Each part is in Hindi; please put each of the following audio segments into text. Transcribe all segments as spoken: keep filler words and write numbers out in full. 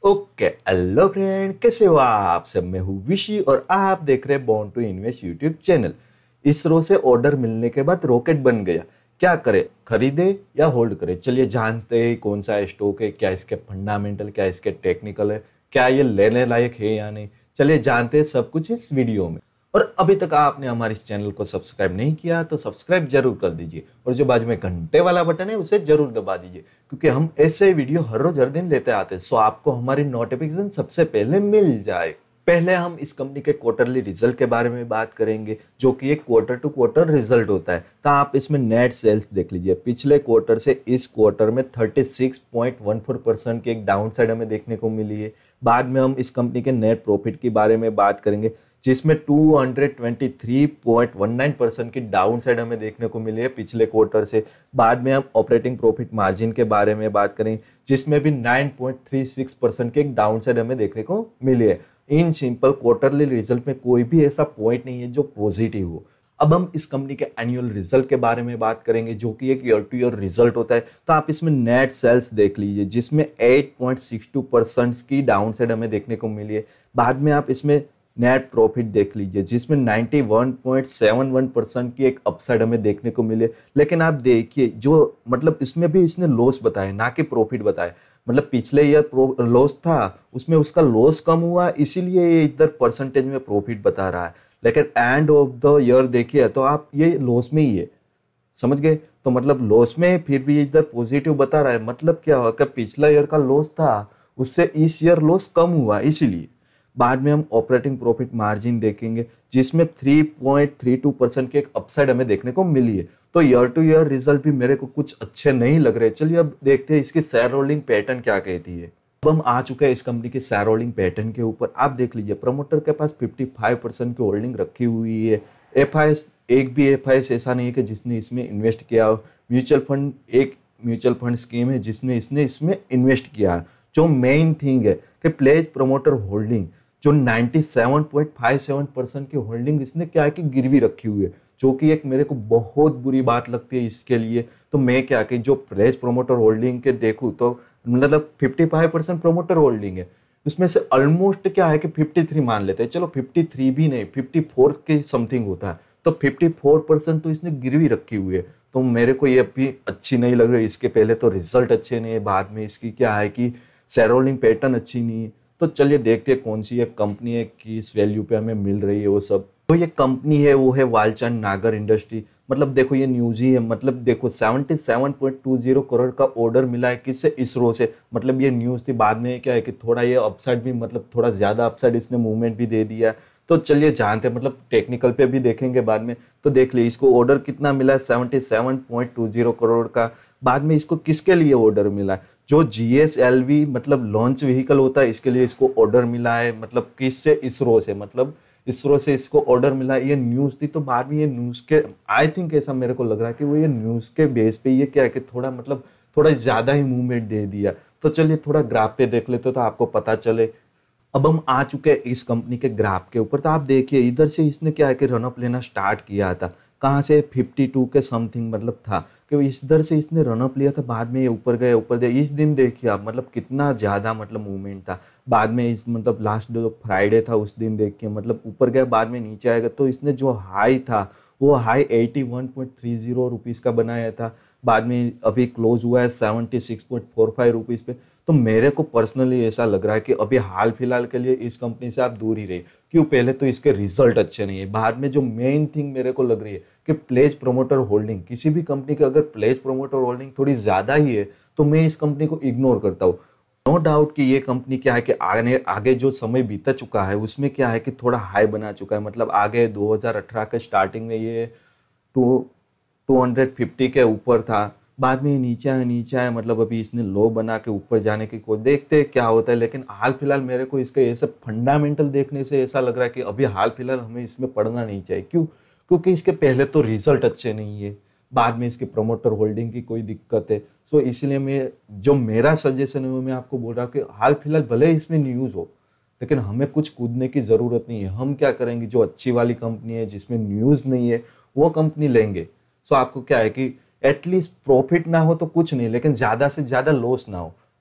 ओके हेलो फ्रेंड, कैसे हो आप सब। मैं हूँ विशी और आप देख रहे हैं born to invest YouTube channel. ISRO से ऑर्डर मिलने के बाद रॉकेट बन गया, क्या करे, खरीदे या होल्ड करे। चलिए जानते हैं कौन सा स्टॉक है, क्या इसके फंडामेंटल, क्या इसके टेक्निकल है, क्या ये लेने लायक है या नहीं। चलिए जानते हैं सब कुछ इस वीडियो में। और अभी तक आपने हमारे इस चैनल को सब्सक्राइब नहीं किया तो सब्सक्राइब जरूर कर दीजिए और जो बाजू में घंटे वाला बटन है उसे जरूर दबा दीजिए, क्योंकि हम ऐसे वीडियो हर रोज हर दिन लेते आते हैं, सो आपको हमारी नोटिफिकेशन सबसे पहले मिल जाए। पहले हम इस कंपनी के क्वार्टरली रिजल्ट के बारे में बात करेंगे, जो कि एक क्वार्टर टू क्वार्टर रिजल्ट होता है। तो आप इसमें नेट सेल्स देख लीजिए, पिछले क्वार्टर से इस क्वार्टर में छत्तीस पॉइंट एक चार परसेंट की एक डाउन साइड हमें देखने को मिली है। बाद में हम इस कंपनी के नेट प्रॉफिट के बारे में बात करेंगे, जिसमें दो सौ तेईस पॉइंट एक नौ परसेंट की डाउन साइड हमें देखने को मिली है पिछले क्वार्टर से। बाद में हम ऑपरेटिंग प्रॉफिट मार्जिन के बारे में बात करें, जिसमें भी नौ पॉइंट तीन छह परसेंट की एक डाउन साइड हमें देखने को मिली है। इन सिंपल क्वार्टरली रिजल्ट में कोई भी ऐसा पॉइंट नहीं है जो पॉजिटिव हो। अब हम इस कंपनी के एनुअल रिजल्ट के बारे में बात करेंगे, जो कि एक ईयर टू ईयर रिजल्ट होता है। तो आप इसमें नेट सेल्स देख लीजिए, जिसमें आठ पॉइंट छह दो परसेंट की डाउन साइड हमें देखने को मिली है। बाद में आप इसमें नेट प्रॉफिट देख लीजिए, जिसमें इक्यानवे पॉइंट सात एक परसेंट की एक अपसाइड हमें देखने को मिले। लेकिन आप देखिए जो मतलब इसमें भी इसने लॉस बताया, ना कि प्रॉफिट बताया। मतलब पिछले ईयर लॉस था, उसमें उसका लॉस कम हुआ, इसीलिए ये इधर परसेंटेज में प्रॉफिट बता रहा है। लेकिन एंड ऑफ द ईयर देखिए तो आप ये लॉस में ही है, समझ गए। तो मतलब लॉस में फिर भी इधर पॉजिटिव बता रहा है, मतलब क्या हुआ कि पिछला ईयर का लॉस था, उससे इस ईयर लॉस कम हुआ इसीलिए। बाद में हम ऑपरेटिंग प्रॉफिट मार्जिन देखेंगे, जिसमें तीन पॉइंट तीन दो परसेंट की एक अपसाइड हमें देखने को मिली है। तो ईयर टू ईयर रिजल्ट भी मेरे को कुछ अच्छे नहीं लग रहे। चलिए अब देखते हैं इसकी शेयर होल्डिंग पैटर्न क्या कहती है। अब हम आ चुके हैं इस कंपनी के शेयर होल्डिंग पैटर्न के ऊपर। आप देख लीजिए, प्रमोटर के पास पचपन परसेंट की होल्डिंग रखी हुई है। एफ आई एस, एक भी एफ आई एस ऐसा नहीं है कि जिसने इसमें इन्वेस्ट किया हो। म्यूचुअल फंड, एक म्यूचुअल फंड स्कीम है जिसने इसने इसमें इन्वेस्ट किया। जो मेन थिंग है कि प्लेज प्रमोटर होल्डिंग, जो सत्तानवे पॉइंट सत्तावन परसेंट की होल्डिंग इसने क्या है कि गिरवी रखी हुई है, जो कि एक मेरे को बहुत बुरी बात लगती है इसके लिए। तो मैं क्या कि जो प्लेज प्रमोटर होल्डिंग के देखूं तो मतलब पचपन परसेंट प्रमोटर होल्डिंग है, उसमें से ऑलमोस्ट क्या है कि तिरेपन मान लेते हैं, चलो तिरेपन भी नहीं, चौवन के समथिंग होता है। तो चौवन परसेंट तो इसने गिरवी रखी हुई है। तो मेरे को ये अभी अच्छी नहीं लग रही। इसके पहले तो रिजल्ट अच्छे नहीं है, बाद में इसकी क्या है कि शेयर होल्डिंग पैटर्न अच्छी नहीं है। तो चलिए देखते हैं कौन सी एक कंपनी है कि इस वैल्यू पे हमें मिल रही है वो सब। तो ये कंपनी है वो है वालचंद नागर इंडस्ट्री। मतलब देखो ये न्यूज ही है, मतलब देखो सतहत्तर पॉइंट दो शून्य करोड़ का ऑर्डर मिला है किससे, इसरो से। मतलब ये न्यूज थी, बाद में क्या है कि थोड़ा ये अपसाइड भी, मतलब थोड़ा ज्यादा अपसाइड इसने मूवमेंट भी दे दिया। तो चलिए जानते हैं, मतलब टेक्निकल पे भी देखेंगे बाद में। तो देख लिए इसको ऑर्डर कितना मिला है, सतहत्तर पॉइंट दो शून्य करोड़ का। बाद में इसको किसके लिए ऑर्डर मिला है, जो जी एस एल वी मतलब लॉन्च व्हीकल होता है, इसके लिए इसको ऑर्डर मिला है। मतलब किससे, इसरो से। मतलब इसरो से इसको ऑर्डर मिला है। ये न्यूज थी, तो बाद में ये न्यूज के आई थिंक ऐसा मेरे को लग रहा है कि वो ये न्यूज के बेस पे ये क्या है कि थोड़ा मतलब थोड़ा ज्यादा ही मूवमेंट दे दिया। तो चलिए थोड़ा ग्राफ पे देख लेते तो आपको पता चले। अब हम आ चुके हैं इस कंपनी के ग्राफ के ऊपर। तो आप देखिए इधर से इसने क्या है कि रनअप लेना स्टार्ट किया था, कहाँ से बावन के समथिंग मतलब था कि इस दर से इसने रनअप लिया था। बाद में ये ऊपर गया ऊपर गया। इस दिन देखिए आप, मतलब कितना ज़्यादा मतलब मूवमेंट था। बाद में इस मतलब लास्ट जो फ्राइडे था उस दिन देखिए, मतलब ऊपर गया बाद में नीचे आएगा। तो इसने जो हाई था वो हाई इक्यासी पॉइंट तीस रुपीज़ का बनाया था। बाद में अभी क्लोज हुआ है छिहत्तर पॉइंट पैंतालीस रुपीज़ पे। तो मेरे को पर्सनली ऐसा लग रहा है कि अभी हाल फिलहाल के लिए इस कंपनी से आप दूर ही रहिए। क्यों, पहले तो इसके रिजल्ट अच्छे नहीं है। बाद में जो मेन थिंग मेरे को लग रही है कि प्लेज प्रमोटर होल्डिंग, किसी भी कंपनी की अगर प्लेज प्रमोटर होल्डिंग थोड़ी ज्यादा ही है तो मैं इस कंपनी को इग्नोर करता हूँ। नो डाउट कि ये कंपनी क्या है कि आगे आगे जो समय बीता चुका है उसमें क्या है कि थोड़ा हाई बना चुका है। मतलब आगे दो हज़ार अठारह के स्टार्टिंग में ये टू टू हंड्रेड फिफ्टी के ऊपर था, बाद में नीचे आया नीचे आया। मतलब अभी इसने लो बना के ऊपर जाने की कोशिश, देखते हैं क्या होता है। लेकिन हाल फिलहाल मेरे को इसके ये सब फंडामेंटल देखने से ऐसा लग रहा है कि अभी हाल फिलहाल हमें इसमें पढ़ना नहीं चाहिए। क्यों, क्योंकि इसके पहले तो रिजल्ट अच्छे नहीं है, बाद में इसके प्रमोटर होल्डिंग की कोई दिक्कत है। सो इसलिए मैं जो मेरा सजेशन है वो मैं आपको बोल रहा हूँ कि हाल फिलहाल भले इसमें न्यूज़ हो, लेकिन हमें कुछ कूदने की ज़रूरत नहीं है। हम क्या करेंगे, जो अच्छी वाली कंपनी है जिसमें न्यूज़ नहीं है वो कंपनी लेंगे। सो आपको क्या है कि एटलीस्ट प्रॉफिट ना हो तो कुछ नहीं, लेकिन ज़्यादा से ज़्यादा लॉस ना हो,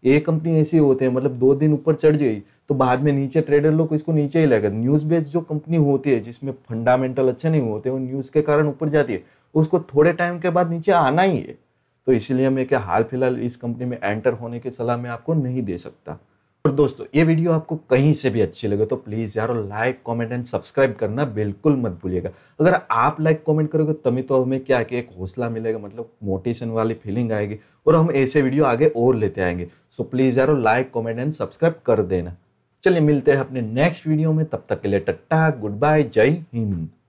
ये कंपनी ऐसी होते हैं, मतलब दो दिन ऊपर चढ़ गई तो बाद में नीचे ट्रेडर लोग इसको नीचे ही लेकर, न्यूज़ बेस्ड जो कंपनी होती है जिसमें फंडामेंटल अच्छे नहीं होते, वो न्यूज़ के कारण ऊपर जाती है, उसको थोड़े टाइम के बाद नीचे आना ही है। तो इसीलिए मैं क्या हाल फिलहाल इस कंपनी में एंटर होने की सलाह मैं आपको नहीं दे सकता। और दोस्तों ये वीडियो आपको कहीं से भी अच्छी लगे तो प्लीज़ यार लाइक कमेंट एंड सब्सक्राइब करना बिल्कुल मत भूलिएगा। अगर आप लाइक कमेंट करोगे तभी तो हमें क्या कि एक हौसला मिलेगा, मतलब मोटिवेशन वाली फीलिंग आएगी और हम ऐसे वीडियो आगे और लेते आएंगे। सो प्लीज़ यार लाइक कमेंट एंड सब्सक्राइब कर देना। चलिए मिलते हैं अपने नेक्स्ट वीडियो में, तब तक के लिए टट्टा गुड बाय, जय हिंद।